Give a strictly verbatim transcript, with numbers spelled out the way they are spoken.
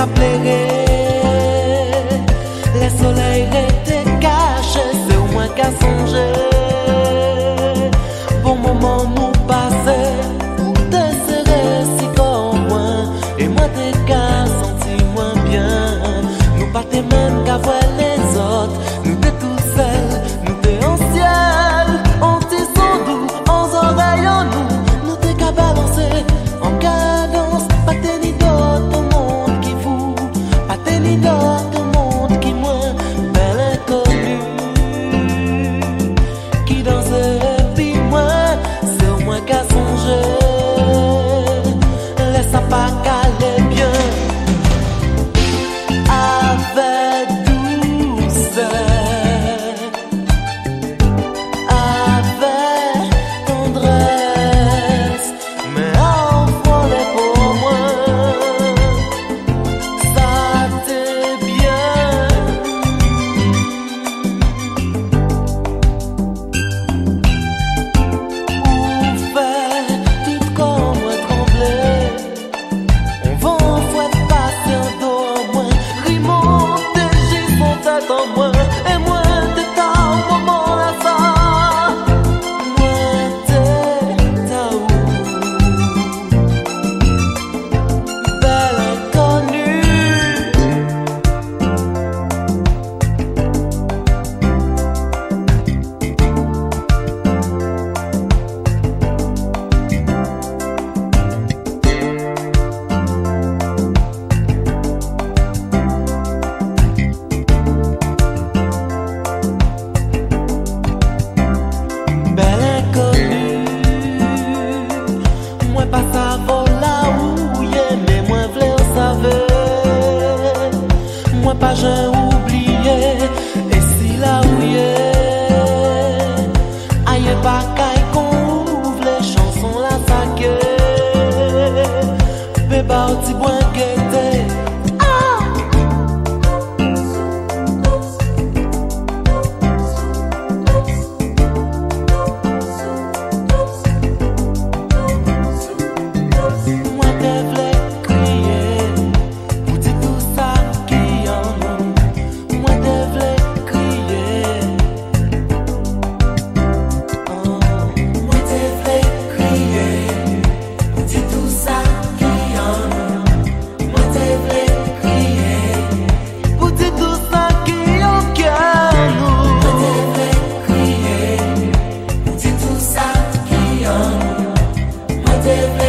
plairait. Le soleil était caché, c'est au moins qu'à songer. Bon moment nous passait, ou te serrer si comme moi. Et moi t'es qu'à sentir moins bien. Nous pas t'es même qu'à voir les autres. Nous t'es tout seuls, nous t'es en ciel. On t'y son doux, en oreilles en nous. Nous t'es qu'à balancer en cadence. Pas t'es ni d'autre au monde qui vous. Pas t'es ni d'autre au monde qui moins. Belle inconnue qui dansait puis moi. C'est au moins qu'à songer. Laisse ça pas caler bien. Avec douceur, avec tendresse, mais envoie-les pour moi. Ça t'est bien. Ou fait tout comme moi trembler. On va en fouet passer en dos en moins. Remonte, j'y son tête en moins. Et moi t'es ta au moment là ça. Moi t'es ta où. Belle inconnue. Belle inconnue. Moi pas savoir là où y'a, mais moi v'lais au savoir. Moi pas j'ai oublié. Et si là où y'a, aïe pas caille qu'on ouvre les chansons là ça que bébé au petit boin guetté. Moi te v'lais crier, pour dire tout ça qui en nous. Moi te v'lais crier. Oh. Moi te v'lais crier, pour dire tout ça qui en nous. Moi te v'lais crier, pour dire tout ça qui en cœur nous. Moi te v'lais crier, pour dire tout ça qui en nous. Moi te v'lais